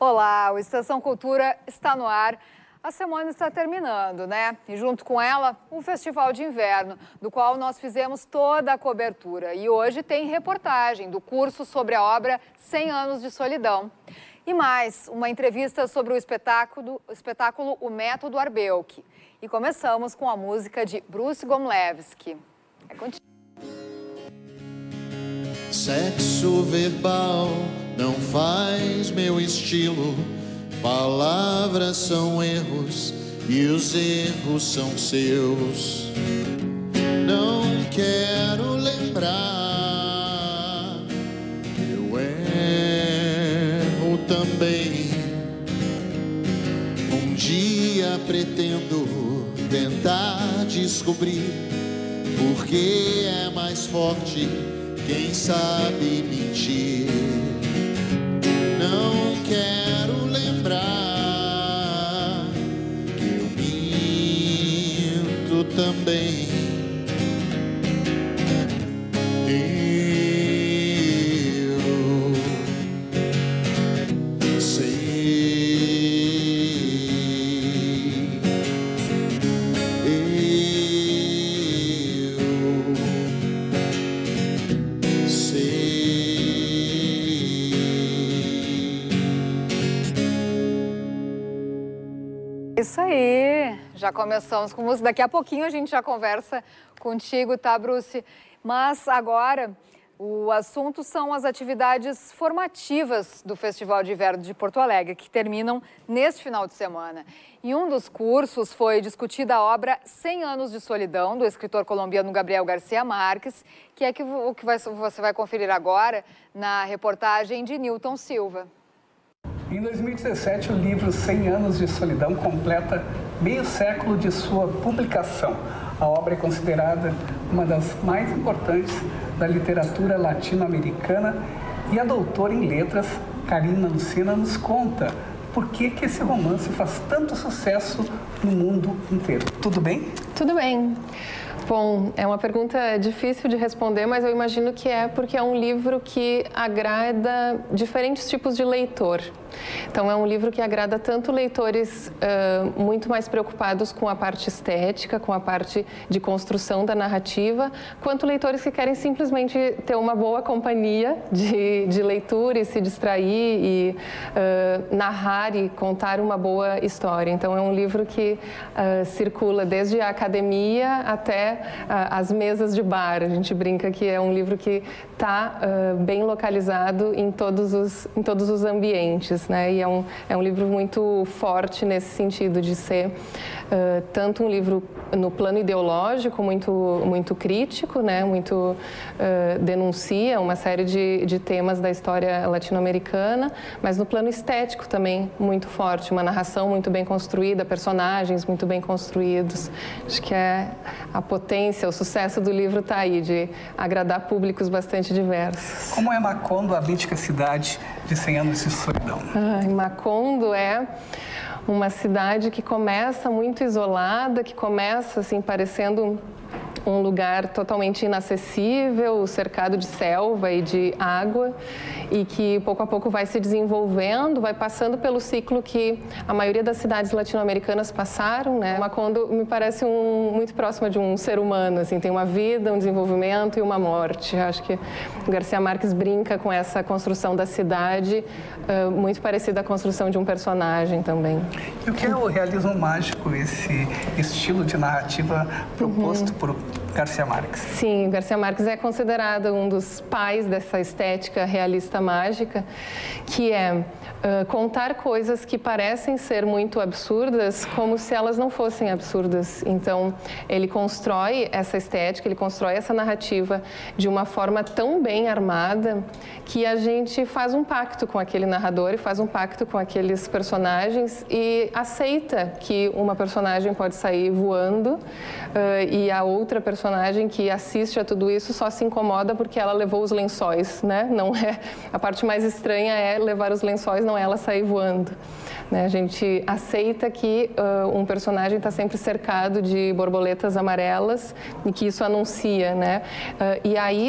Olá, o Estação Cultura está no ar. A semana está terminando, né? E junto com ela, o Festival de Inverno, do qual nós fizemos toda a cobertura. E hoje tem reportagem do curso sobre a obra 100 Anos de Solidão. E mais, uma entrevista sobre o espetáculo O Método Arbeuk. E começamos com a música de Bruce Gomlewski. É contigo. Sexo verbal não faz meu estilo. Palavras são erros e os erros são seus. Não quero lembrar, eu erro também. Um dia pretendo tentar descobrir por que é mais forte quem sabe mentir. Não quero lembrar que eu minto também. Eu sei. Isso aí, já começamos com música. Daqui a pouquinho a gente já conversa contigo, tá, Bruce? Mas agora o assunto são as atividades formativas do Festival de Inverno de Porto Alegre, que terminam neste final de semana. Em um dos cursos foi discutida a obra 100 Anos de Solidão, do escritor colombiano Gabriel Garcia Marques, que é o que você vai conferir agora na reportagem de Newton Silva. Em 2017, o livro 100 Anos de Solidão completa meio século de sua publicação. A obra é considerada uma das mais importantes da literatura latino-americana e a doutora em letras, Karina Lucena, nos conta por que esse romance faz tanto sucesso no mundo inteiro. Tudo bem? Tudo bem. Bom, é uma pergunta difícil de responder, mas eu imagino que é porque é um livro que agrada diferentes tipos de leitor. Então, é um livro que agrada tanto leitores muito mais preocupados com a parte estética, com a parte de construção da narrativa, quanto leitores que querem simplesmente ter uma boa companhia de leitura e se distrair e narrar e contar uma boa história. Então, é um livro que circula desde a academia até as mesas de bar. A gente brinca que é um livro que está bem localizado em todos os ambientes, né? E é um livro muito forte nesse sentido de ser tanto um livro no plano ideológico muito crítico, né? Muito denuncia uma série de temas da história latino-americana, mas no plano estético também muito forte, uma narração muito bem construída, personagens muito bem construídos. Acho que a potência, o sucesso do livro está aí, de agradar públicos bastante diversos. Como é Macondo, a mítica cidade de 100 Anos de Solidão? Macondo é uma cidade que começa muito isolada, que começa assim parecendo um lugar totalmente inacessível, cercado de selva e de água, e que pouco a pouco vai se desenvolvendo, vai passando pelo ciclo que a maioria das cidades latino-americanas passaram, né? Macondo me parece muito próxima de um ser humano, assim, tem uma vida, um desenvolvimento e uma morte. Acho que o Garcia Marques brinca com essa construção da cidade, muito parecida à construção de um personagem também. E o que é o realismo mágico, esse estilo de narrativa proposto por Garcia Marques? Sim, Garcia Marques é considerado um dos pais dessa estética realista mágica, que é contar coisas que parecem ser muito absurdas como se elas não fossem absurdas. Então, ele constrói essa estética, ele constrói essa narrativa de uma forma tão bem armada que a gente faz um pacto com aquele narrador e faz um pacto com aqueles personagens e aceita que uma personagem pode sair voando e a outra personagem que assiste a tudo isso só se incomoda porque ela levou os lençóis, né? Não é, a parte mais estranha é levar os lençóis, não é ela sair voando. Né? A gente aceita que um personagem está sempre cercado de borboletas amarelas e que isso anuncia, né? E aí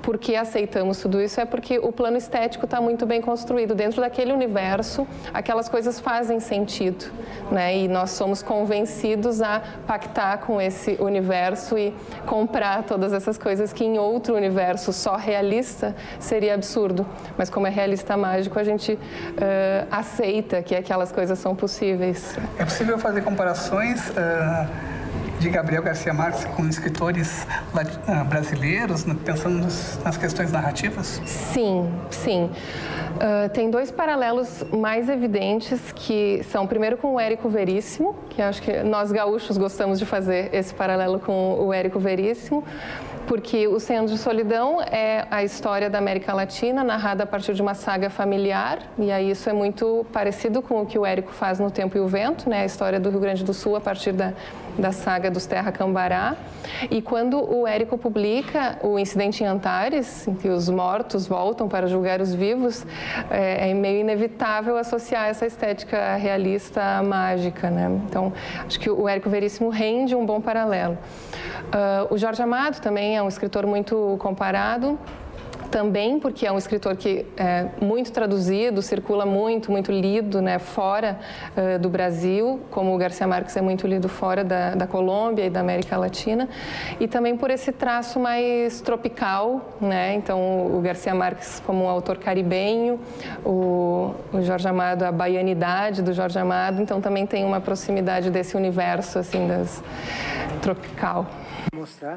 por que aceitamos tudo isso é porque o plano estético está muito bem construído. Dentro daquele universo, aquelas coisas fazem sentido, né? E nós somos convencidos a pactar com esse universo e comprar todas essas coisas que em outro universo só realista seria absurdo. Mas como é realista mágico, a gente aceita que aquelas coisas são possíveis. É possível fazer comparações de Gabriel Garcia Marques com escritores brasileiros, pensando nas questões narrativas? Sim, sim. Tem dois paralelos mais evidentes que são, primeiro, com o Érico Veríssimo, que acho que nós gaúchos gostamos de fazer esse paralelo com o Érico Veríssimo, porque o 100 Anos de Solidão é a história da América Latina, narrada a partir de uma saga familiar, e aí isso é muito parecido com o que o Érico faz no Tempo e o Vento, né? A história do Rio Grande do Sul a partir da saga dos Terra Cambará. E quando o Érico publica o Incidente em Antares, em que os mortos voltam para julgar os vivos, é meio inevitável associar essa estética realista mágica, né? Então, acho que o Érico Veríssimo rende um bom paralelo. O Jorge Amado também é um escritor muito comparado, também porque é um escritor que é muito traduzido, circula muito lido, né, fora do Brasil, como o Garcia Marques é muito lido fora da Colômbia e da América Latina, e também por esse traço mais tropical, né? Então o Garcia Marques como um autor caribenho, o Jorge Amado, a baianidade do Jorge Amado, então também tem uma proximidade desse universo assim tropical. Vou mostrar.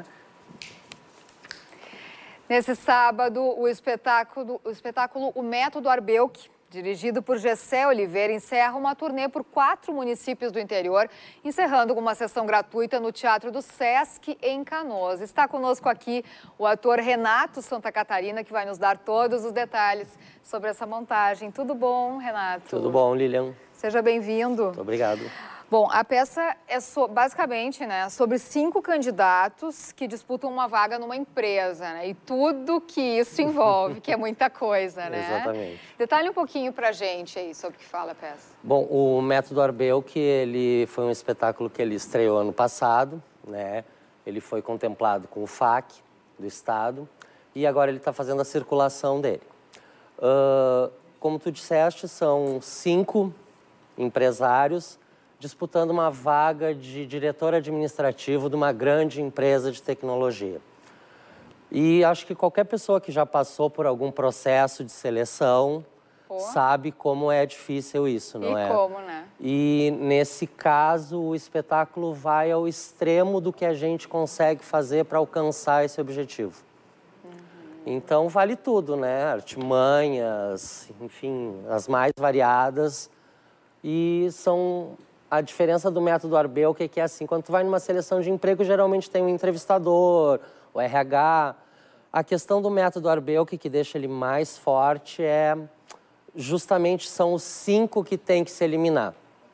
Nesse sábado, o espetáculo O Método Arbeuk, dirigido por Gessé Oliveira, encerra uma turnê por 4 municípios do interior, encerrando com uma sessão gratuita no Teatro do Sesc, em Canoas. Está conosco aqui o ator Renato Santa Catarina, que vai nos dar todos os detalhes sobre essa montagem. Tudo bom, Renato? Tudo bom, Lilian. Seja bem-vindo. Muito obrigado. Bom, a peça é basicamente, né, sobre 5 candidatos que disputam uma vaga numa empresa, né? E tudo que isso envolve, que é muita coisa, né? Exatamente. Detalhe um pouquinho pra gente aí sobre o que fala a peça. Bom, o Método Arbeuk, ele foi um espetáculo que ele estreou ano passado, né? Ele foi contemplado com o FAC do Estado e agora ele está fazendo a circulação dele. Como tu disseste, são 5 empresários disputando uma vaga de diretor administrativo de uma grande empresa de tecnologia. E acho que qualquer pessoa que já passou por algum processo de seleção sabe como é difícil isso, não é? E como, né? E nesse caso, o espetáculo vai ao extremo do que a gente consegue fazer para alcançar esse objetivo. Então, vale tudo, né? Artimanhas, enfim, as mais variadas. E a diferença do Método Arbeuk é que é assim, quando tu vai numa seleção de emprego, geralmente tem um entrevistador, o RH. A questão do Método Arbeuk, que deixa ele mais forte, justamente são os 5 que tem que se eliminar.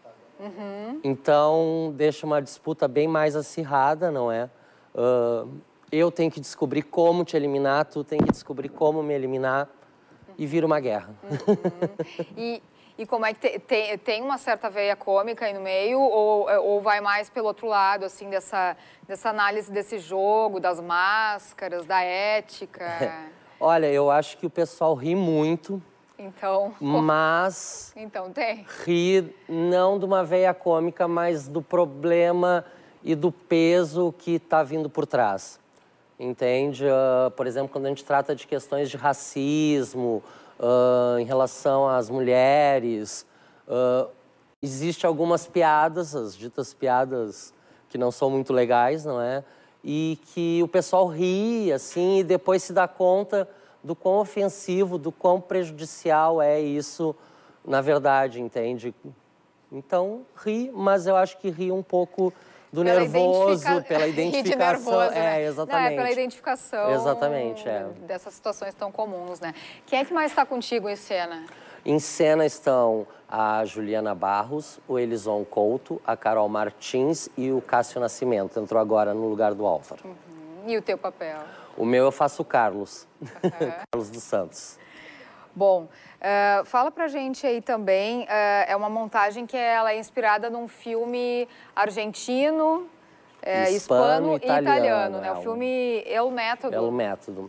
Então, deixa uma disputa bem mais acirrada, não é? Eu tenho que descobrir como te eliminar, tu tem que descobrir como me eliminar, e vira uma guerra. E como é que tem uma certa veia cômica aí no meio ou vai mais pelo outro lado, assim, dessa análise desse jogo, das máscaras, da ética? Olha, eu acho que o pessoal ri muito, então, mas então tem. Ri não de uma veia cômica, mas do problema e do peso que está vindo por trás. Entende? Por exemplo, quando a gente trata de questões de racismo, em relação às mulheres, existem algumas piadas, as ditas piadas que não são muito legais, não é? E que o pessoal ri, assim, e depois se dá conta do quão ofensivo, do quão prejudicial é isso, na verdade, entende? Então, ri, mas eu acho que ri um pouco do nervoso, pela identificação. Nervoso, né? Exatamente. Não, pela identificação. Exatamente, dessas situações tão comuns, né? Quem é que mais está contigo em cena? Em cena estão a Juliana Barros, o Elison Couto, a Carol Martins e o Cássio Nascimento. Entrou agora no lugar do Álvaro. E o teu papel? O meu eu faço o Carlos. Carlos dos Santos. Bom, fala pra gente aí também, é uma montagem que ela é inspirada num filme argentino, hispano e italiano, né? O filme El Método. El Método.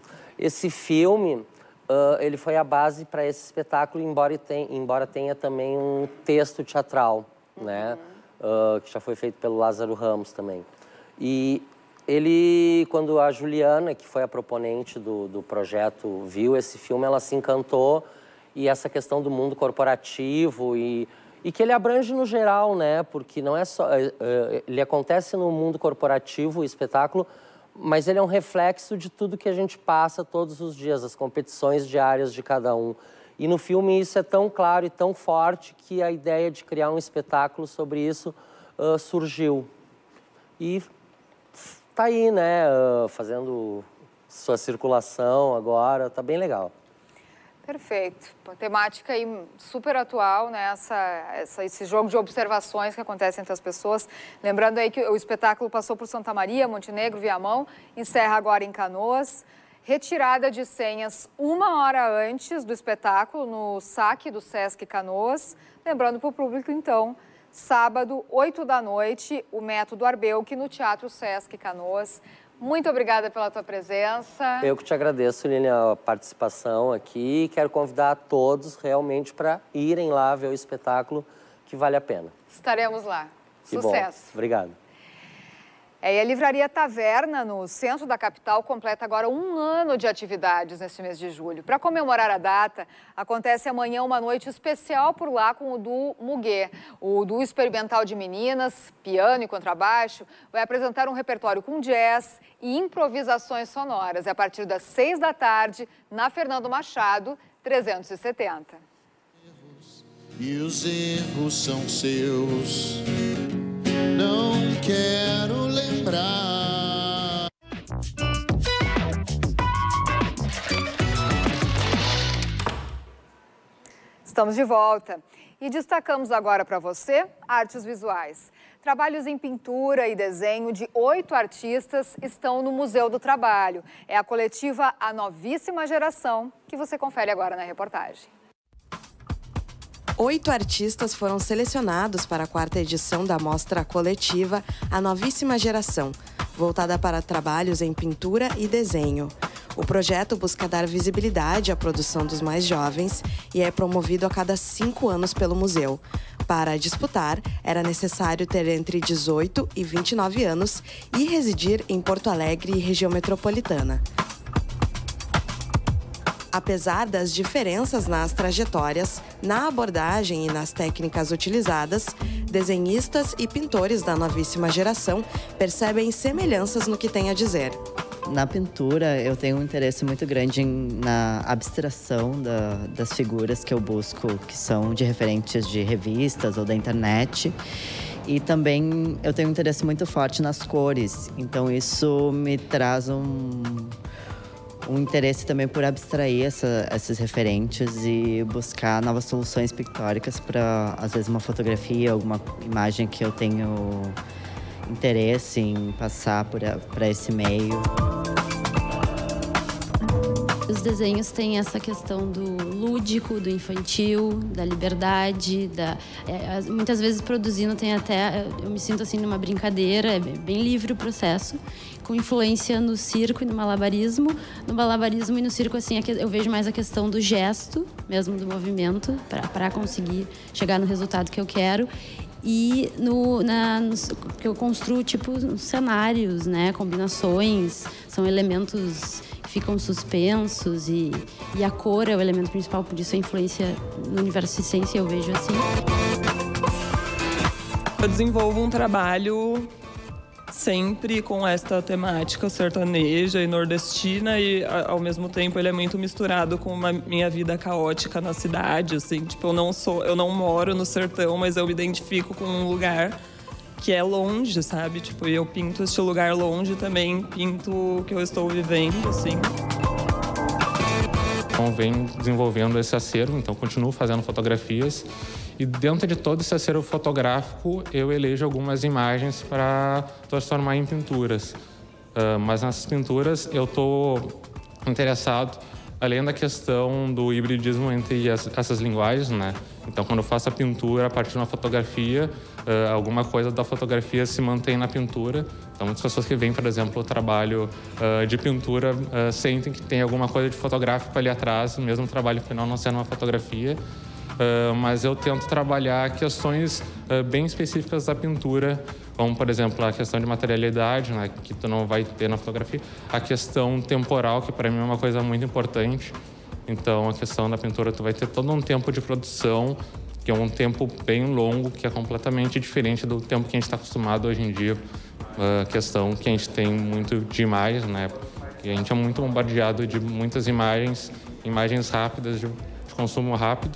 Esse filme, ele foi a base para esse espetáculo, embora tenha também um texto teatral, né? Que já foi feito pelo Lázaro Ramos também. E ele, quando a Juliana, que foi a proponente do projeto, viu esse filme, ela se encantou. E essa questão do mundo corporativo e que ele abrange no geral, né? Porque não é só... ele acontece no mundo corporativo, o espetáculo, mas ele é um reflexo de tudo que a gente passa todos os dias, as competições diárias de cada um. E no filme isso é tão claro e tão forte que a ideia de criar um espetáculo sobre isso surgiu. E tá aí, né? Fazendo sua circulação agora, tá bem legal. Perfeito. Uma temática aí super atual, né? Esse jogo de observações que acontece entre as pessoas. Lembrando aí que o espetáculo passou por Santa Maria, Montenegro, Viamão, encerra agora em Canoas. Retirada de senhas 1 hora antes do espetáculo no saque do Sesc Canoas. Lembrando para o público, então, sábado, 8 da noite, o Método Arbelk no Teatro Sesc Canoas. Muito obrigada pela tua presença. Eu que te agradeço, Lili, a participação aqui. Quero convidar a todos realmente para irem lá ver o espetáculo, que vale a pena. Estaremos lá. Sucesso. Bom. Obrigado. E a Livraria Taverna, no centro da capital, completa agora 1 ano de atividades neste mês de julho. Para comemorar a data, acontece amanhã uma noite especial por lá com o duo Muguê. O duo experimental de meninas, piano e contrabaixo, vai apresentar um repertório com jazz e improvisações sonoras. A partir das 6 da tarde, na Fernando Machado, 370. E os erros são seus. Não quero lembrar. Estamos de volta e destacamos agora para você artes visuais. Trabalhos em pintura e desenho de 8 artistas estão no Museu do Trabalho. É a coletiva A Novíssima Geração que você confere agora na reportagem. 8 artistas foram selecionados para a 4ª edição da mostra coletiva A Novíssima Geração, voltada para trabalhos em pintura e desenho. O projeto busca dar visibilidade à produção dos mais jovens e é promovido a cada 5 anos pelo museu. Para disputar, era necessário ter entre 18 e 29 anos e residir em Porto Alegre e região metropolitana. Apesar das diferenças nas trajetórias, na abordagem e nas técnicas utilizadas, desenhistas e pintores da novíssima geração percebem semelhanças no que tem a dizer. Na pintura, eu tenho um interesse muito grande na abstração das figuras que eu busco, que são de referentes de revistas ou da internet. E também eu tenho um interesse muito forte nas cores, então isso me traz um interesse também por abstrair esses referentes e buscar novas soluções pictóricas para, às vezes, uma fotografia, alguma imagem que eu tenho interesse em passar para esse meio. Os desenhos têm essa questão do lúdico, do infantil, da liberdade, muitas vezes produzindo tem até, eu me sinto assim numa brincadeira, é bem livre o processo, com influência no circo e no malabarismo. No malabarismo e no circo, assim, eu vejo mais a questão do gesto, mesmo do movimento, para conseguir chegar no resultado que eu quero. E que eu construo, tipo, cenários, né, combinações, são elementos que ficam suspensos e a cor é o elemento principal, por isso a influência no universo circense eu vejo assim. Eu desenvolvo um trabalho sempre com esta temática sertaneja e nordestina e, ao mesmo tempo, ele é muito misturado com minha vida caótica na cidade, assim. Tipo, eu não moro no sertão, mas eu me identifico com um lugar que é longe, sabe? Tipo, e eu pinto este lugar longe também, pinto o que eu estou vivendo, assim. Então, venho desenvolvendo esse acervo, então continuo fazendo fotografias. E dentro de todo esse acervo fotográfico, eu elejo algumas imagens para transformar em pinturas. Mas nessas pinturas eu estou interessado além da questão do hibridismo entre essas linguagens, né? Então, quando eu faço a pintura a partir de uma fotografia, alguma coisa da fotografia se mantém na pintura. Então, muitas pessoas que veem, por exemplo, o trabalho de pintura sentem que tem alguma coisa de fotográfico ali atrás, mesmo o trabalho final não sendo uma fotografia. Mas eu tento trabalhar questões bem específicas da pintura, como, por exemplo, a questão de materialidade, né, que tu não vai ter na fotografia, a questão temporal, que para mim é uma coisa muito importante. Então, a questão da pintura, tu vai ter todo um tempo de produção, que é um tempo bem longo, que é completamente diferente do tempo que a gente está acostumado hoje em dia. A questão que a gente tem muito de imagens, né, que a gente é muito bombardeado de muitas imagens rápidas, de consumo rápido.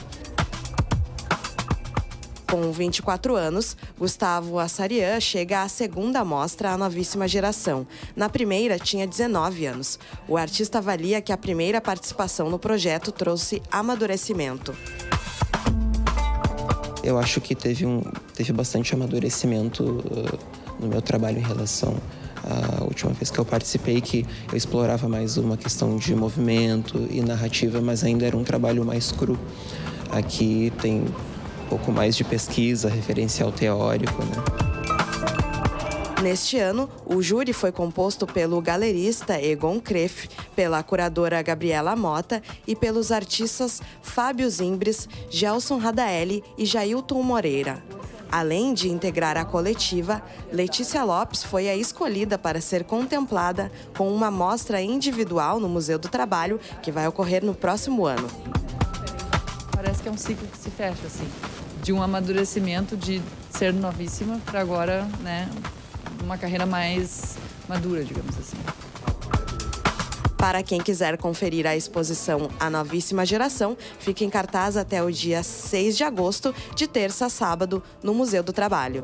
Com 24 anos, Gustavo Assarian chega à segunda mostra A Novíssima Geração. Na primeira, tinha 19 anos. O artista avalia que a primeira participação no projeto trouxe amadurecimento. Eu acho que teve bastante amadurecimento no meu trabalho em relação à última vez que eu participei, que eu explorava mais uma questão de movimento e narrativa, mas ainda era um trabalho mais cru. Aqui tem um pouco mais de pesquisa, referencial teórico, né? Neste ano, o júri foi composto pelo galerista Egon Kreff, pela curadora Gabriela Mota e pelos artistas Fábio Zimbres, Gelson Radaeli e Jailton Moreira. Além de integrar a coletiva, Letícia Lopes foi a escolhida para ser contemplada com uma mostra individual no Museu do Trabalho, que vai ocorrer no próximo ano. Parece que é um ciclo que se fecha, assim, de um amadurecimento de ser novíssima para agora, né, uma carreira mais madura, digamos assim. Para quem quiser conferir a exposição A Novíssima Geração, fica em cartaz até o dia 6 de agosto, de terça a sábado, no Museu do Trabalho.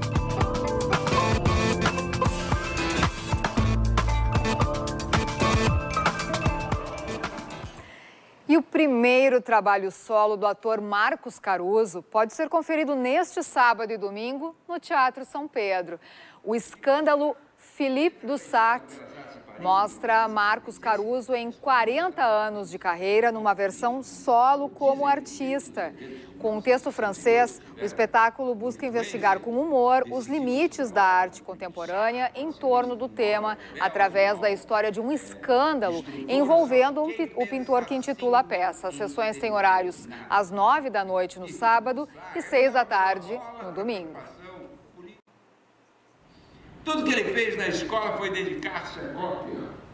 E o primeiro trabalho solo do ator Marcos Caruso pode ser conferido neste sábado e domingo no Teatro São Pedro. O escândalo Philippe Dussart mostra Marcos Caruso em 40 anos de carreira numa versão solo como artista. Com um texto francês, o espetáculo busca investigar com humor os limites da arte contemporânea em torno do tema, através da história de um escândalo envolvendo o pintor que intitula a peça. As sessões têm horários às 9 da noite no sábado e 6 da tarde no domingo. Tudo que ele fez na escola foi dedicar-se a cópia.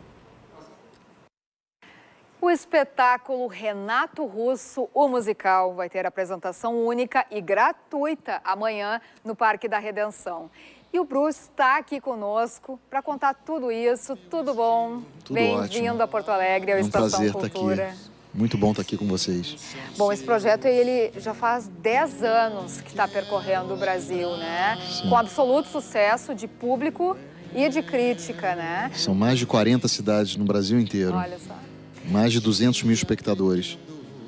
O espetáculo Renato Russo, o musical, vai ter apresentação única e gratuita amanhã no Parque da Redenção. E o Bruce está aqui conosco para contar tudo isso. Tudo bom? Tudo ótimo. Bem-vindo a Porto Alegre, ao Estação prazer Cultura. Estar aqui. Muito bom estar aqui com vocês. Bom, esse projeto ele já faz 10 anos que está percorrendo o Brasil, né? Sim. Com absoluto sucesso de público e de crítica, né? São mais de 40 cidades no Brasil inteiro. Olha só. Mais de 200 mil espectadores.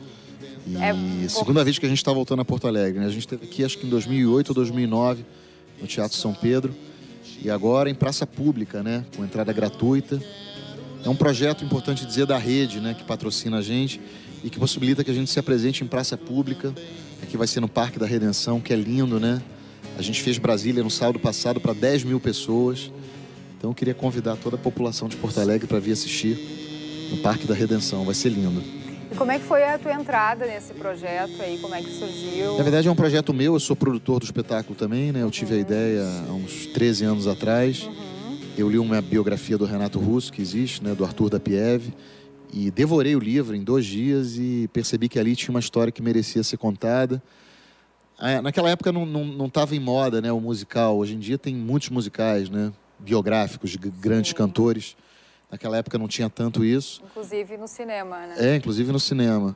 E segunda vez que a gente está voltando a Porto Alegre, né? A gente esteve aqui acho que em 2008 ou 2009, no Teatro São Pedro. E agora em praça pública, né? Com entrada gratuita. É um projeto, importante dizer, da rede, né, que patrocina a gente e que possibilita que a gente se apresente em praça pública. Aqui vai ser no Parque da Redenção, que é lindo, né? A gente fez Brasília no sábado passado para 10 mil pessoas. Então eu queria convidar toda a população de Porto Alegre para vir assistir no Parque da Redenção. Vai ser lindo. E como é que foi a tua entrada nesse projeto aí? Como é que surgiu? Na verdade é um projeto meu, eu sou produtor do espetáculo também, né? Eu tive a ideia há uns 13 anos atrás. Eu li uma biografia do Renato Russo, que existe, né, do Arthur da Pieve, e devorei o livro em 2 dias e percebi que ali tinha uma história que merecia ser contada. Naquela época não estava em moda, né, o musical. Hoje em dia tem muitos musicais, né, biográficos de grandes cantores. Naquela época não tinha tanto isso. Inclusive no cinema, né? Inclusive no cinema.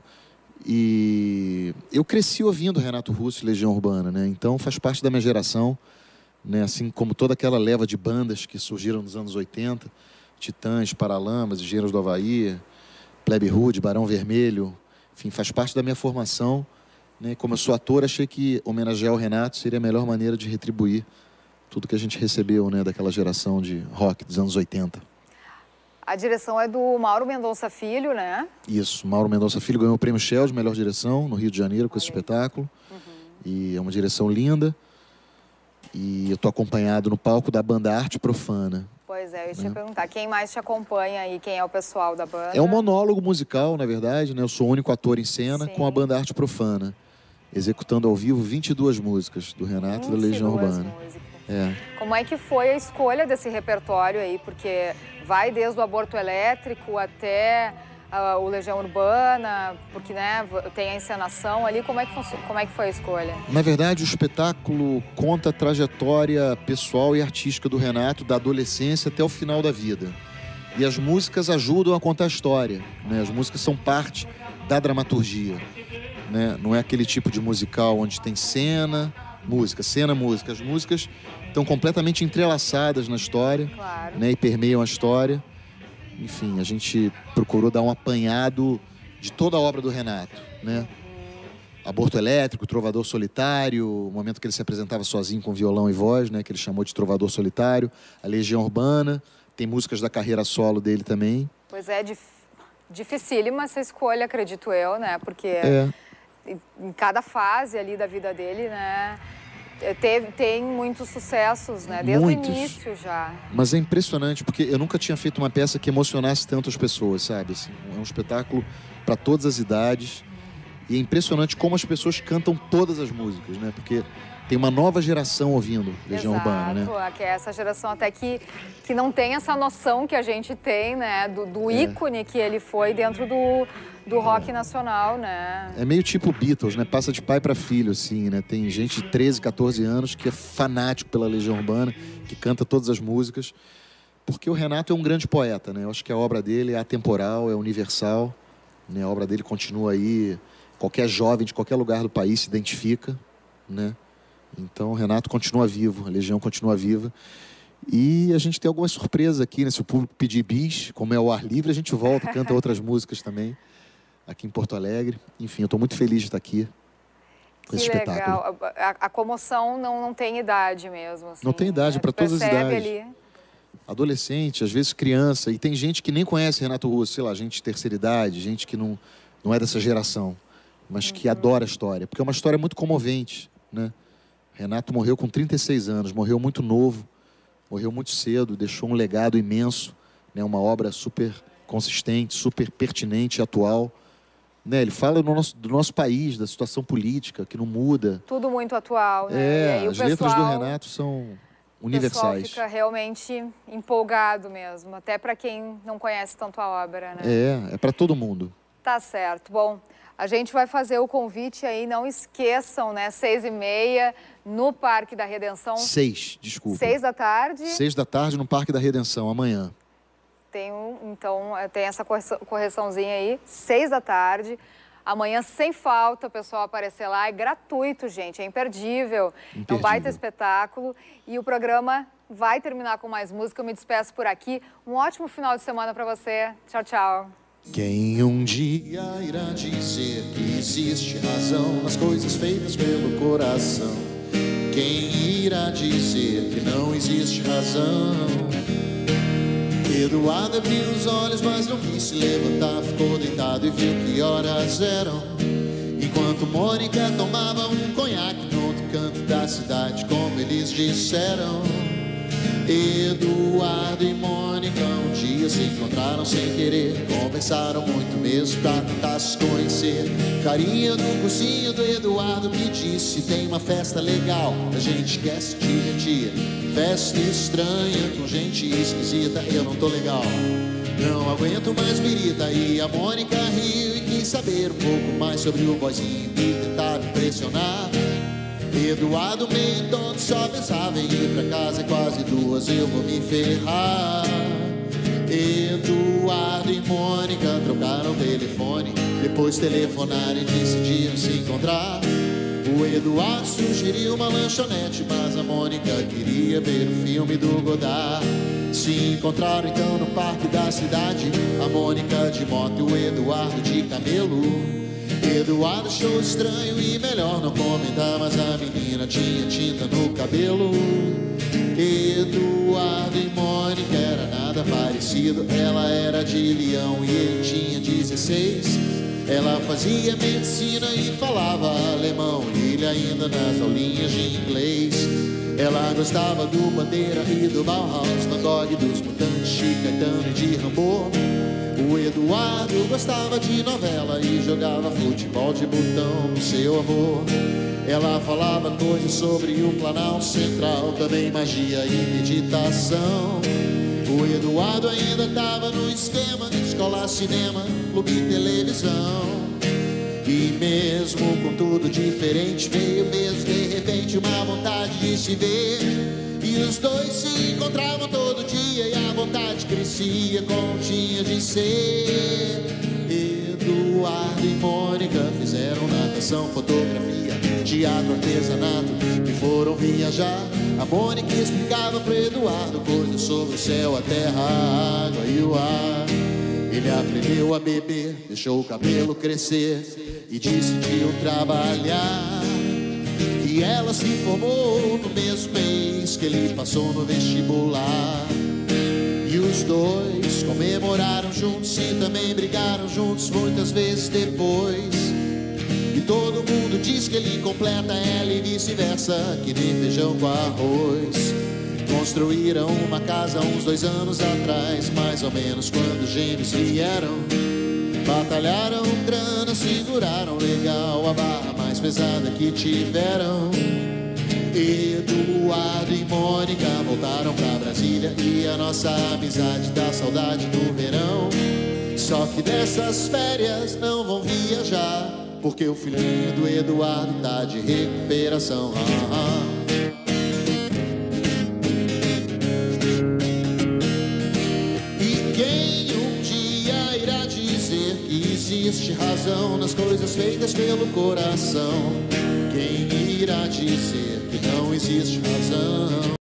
E eu cresci ouvindo Renato Russo e Legião Urbana, né, então faz parte da minha geração. Né, assim como toda aquela leva de bandas que surgiram nos anos 80, Titãs, Paralamas, Engenheiros do Havaí, Plebe Rude, Barão Vermelho, enfim, faz parte da minha formação. Né, como eu sou ator, achei que homenagear o Renato seria a melhor maneira de retribuir tudo que a gente recebeu, né, daquela geração de rock dos anos 80. A direção é do Mauro Mendonça Filho, né? Isso, Mauro Mendonça Filho ganhou o Prêmio Shell de melhor direção no Rio de Janeiro com esse espetáculo. E é uma direção linda. E eu tô acompanhado no palco da banda Arte Profana. Pois é, eu ia te perguntar, quem mais te acompanha aí? Quem é o pessoal da banda? É um monólogo musical, na verdade, né? Eu sou o único ator em cena com a banda Arte Profana, executando ao vivo 22 músicas do Renato e da Legião Urbana. Como é que foi a escolha desse repertório aí? Porque vai desde o Aborto Elétrico até o Legião Urbana, porque né, tem a encenação ali. Como é que foi a escolha? Na verdade, o espetáculo conta a trajetória pessoal e artística do Renato, da adolescência até o final da vida. E as músicas ajudam a contar a história, né? As músicas são parte da dramaturgia, né? Não é aquele tipo de musical onde tem cena, música. As músicas estão completamente entrelaçadas na história, né? E permeiam a história. Enfim, a gente procurou dar um apanhado de toda a obra do Renato, né? Aborto Elétrico, Trovador Solitário, o momento que ele se apresentava sozinho com violão e voz, né? Que ele chamou de Trovador Solitário. A Legião Urbana, tem músicas da carreira solo dele também. Pois é, dificílima essa escolha, acredito eu, né? Porque em cada fase ali da vida dele, né? Tem muitos sucessos, né? Desde o início já. Mas é impressionante, porque eu nunca tinha feito uma peça que emocionasse tanto as pessoas, sabe? Assim, é um espetáculo para todas as idades. E é impressionante como as pessoas cantam todas as músicas, né? Porque tem uma nova geração ouvindo Legião Urbana, né? Exato, que é essa geração até que não tem essa noção que a gente tem, né? Do ícone que ele foi dentro do rock nacional, né? É meio tipo Beatles, né? Passa de pai para filho, assim, né? Tem gente de 13, 14 anos que é fanático pela Legião Urbana, que canta todas as músicas. Porque o Renato é um grande poeta, né? Eu acho que a obra dele é atemporal, é universal, né? A obra dele continua aí, qualquer jovem de qualquer lugar do país se identifica, né? Então o Renato continua vivo, a Legião continua viva. E a gente tem algumas surpresas aqui, né? Se o público pedir bis, como é o ar livre, a gente volta e canta outras músicas também, aqui em Porto Alegre. Enfim, eu estou muito feliz de estar aqui com esse espetáculo. Legal. A comoção não tem idade mesmo. Assim, não tem idade, para todas as idades. Ali. Adolescente, às vezes criança. E tem gente que nem conhece Renato Russo, sei lá, gente de terceira idade, gente que não é dessa geração, mas que adora a história. Porque é uma história muito comovente, né? Renato morreu com 36 anos, morreu muito novo, morreu muito cedo, deixou um legado imenso, né? Uma obra super consistente, super pertinente e atual. Né? Ele fala do nosso país, da situação política, que não muda. Tudo muito atual, né? As letras do Renato são universais. O pessoal fica realmente empolgado mesmo, até para quem não conhece tanto a obra, né? É para todo mundo. Tá certo. Bom, a gente vai fazer o convite aí, não esqueçam, né? 6h30 no Parque da Redenção. 6, desculpa. 6 da tarde. 6 da tarde no Parque da Redenção, amanhã. Então, tem essa correçãozinha aí, 6 da tarde. Amanhã, sem falta, o pessoal aparecer lá. É gratuito, gente, é imperdível. É um baita espetáculo. E o programa vai terminar com mais música. Eu me despeço por aqui. Um ótimo final de semana para você. Tchau, tchau. Quem um dia irá dizer que existe razão nas coisas feitas pelo coração? Quem irá dizer que não existe razão? Eduardo abriu os olhos, mas não quis se levantar. Ficou deitado e viu que horas eram. Enquanto Mônica tomava um conhaque no outro canto da cidade, como eles disseram. Eduardo e Mônica um dia se encontraram sem querer. Conversaram muito mesmo pra tentar se conhecer. Carinha no cursinho do Eduardo que disse: tem uma festa legal, a gente quer se divertir. Festa estranha com gente esquisita, eu não tô legal, não aguento mais birita. E a Mônica riu e quis saber um pouco mais sobre o boyzinho que tentava impressionar. Eduardo meio tonto só pensava em ir pra casa, é quase 2, eu vou me ferrar. Eduardo e Mônica trocaram telefone, depois telefonaram e decidiram se encontrar. O Eduardo sugeriu uma lanchonete, mas a Mônica queria ver o filme do Godard. Se encontraram então no parque da cidade, a Mônica de moto e o Eduardo de camelo. Eduardo achou estranho e melhor não comentar, mas a menina tinha tinta no cabelo. Eduardo e Mônica era nada parecido. nascido, ela era de Leão e ele tinha 16. Ela fazia medicina e falava alemão, e ele ainda nas aulinhas de inglês. Ela gostava do Bandeira e do Bauhaus, Van Gogh, dos Mutantes, Chico, Caetano e de Rambo. O Eduardo gostava de novela e jogava futebol de botão com seu avô. Ela falava coisas sobre o Planalto Central, também magia e meditação. O Eduardo ainda tava no esquema de escola, cinema, clube e televisão. E mesmo com tudo diferente, veio mesmo de repente uma vontade de se ver. E os dois se encontravam todo dia e a vontade crescia como tinha de ser. Eduardo e Mônica fizeram natação, fotografia, teatro, artesanato e foram viajar. A Mônica explicava pro Eduardo coisas sobre o céu, a terra, a água e o ar. Ele aprendeu a beber, deixou o cabelo crescer e decidiu trabalhar. E ela se formou no mesmo mês que ele passou no vestibular. E os dois comemoraram juntos e também brigaram juntos muitas vezes depois. E todo mundo diz que ele completa ela e vice-versa, que nem feijão com arroz. Construíram uma casa uns 2 anos atrás, mais ou menos quando os gêmeos vieram. Batalharam grana, seguraram legal a barra mais pesada que tiveram. Eduardo e Mônica voltaram pra Brasília e a nossa amizade dá saudade do verão. Só que dessas férias não vão viajar, porque o filhinho do Eduardo tá de recuperação. E quem um dia irá dizer que existe razão nas coisas feitas pelo coração? Quem irá dizer que não existe razão?